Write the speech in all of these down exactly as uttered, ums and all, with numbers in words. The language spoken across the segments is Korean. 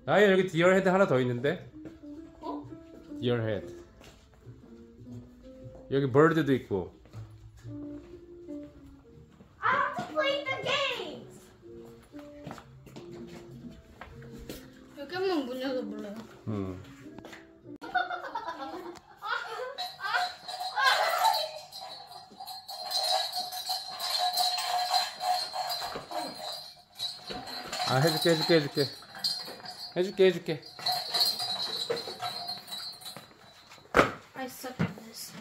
아, 여기 디얼 헤드 하나 더 있는데? 어? 디얼 헤드. 여기 버드도 있고. I want to play the games. 여기 한번 문 열어 볼래요? 음. 아, 해줄게, 해줄게, 해줄게. 해줄게, 해줄게. I suck at this.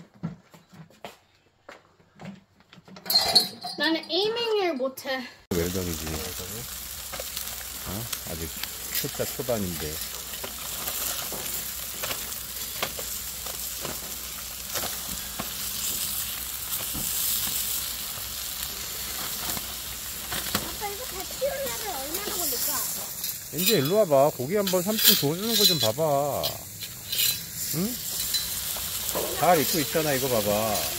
나는 에이밍을 못해. 웰던이지. 어? 아직 초짜 초반인데. 아빠 이거 다 치우려면 얼마나 걸릴까? 이제 일로 와봐. 고기 한번 삼촌 줘주는 거 좀 봐봐. 응? 잘 익고 있잖아, 이거 봐봐.